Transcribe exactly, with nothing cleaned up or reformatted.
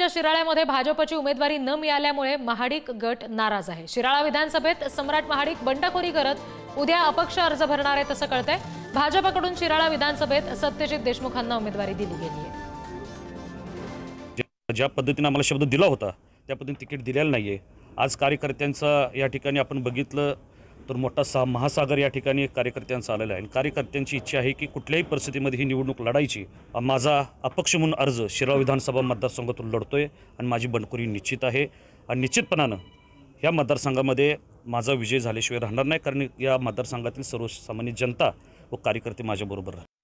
विधानसभेच्या शिराळ्यामध्ये भाजपची उमेदवारी न मिळाल्यामुळे महाडिक गट नाराज आहे। शिराळा विधानसभेत सम्राट महाडिक बंडखोरी करत उद्या अपक्ष अर्ज भरणार आहे तसं कळतंय। भाजपकडून शिराळा विधानसभेत सत्यजित देशमुखांना उमेदवारी दिली गेली आहे। ज्या पद्धतीने आम्हाला शब्द दिला होता त्या पद्धतीने तिकीट दिलेलं नाहीये। आज कार्यकर्त्यांचा या ठिकाणी आपण बघितलं तर मोठा सा महासागर या ठिकाणी कार्यकर्त्यांचा आलेला आहे। कार्यकर्त्यांची इच्छा आहे की कुठल्याही परिस्थितीमध्ये ही निवडणूक लढायची। माझा अपक्ष म्हणून अर्ज शिराळा विधानसभा मतदारसंघातून लढतोय आणि माझी बंडखोरी निश्चित आहे आणि निश्चितपणानं या मतदारसंघामध्ये माझा विजय झाल्याशिवाय राहणार नाही, कारण या मतदारसंघातील सर्वसामान्य जनता व कार्यकर्ते माझ्याबरोबर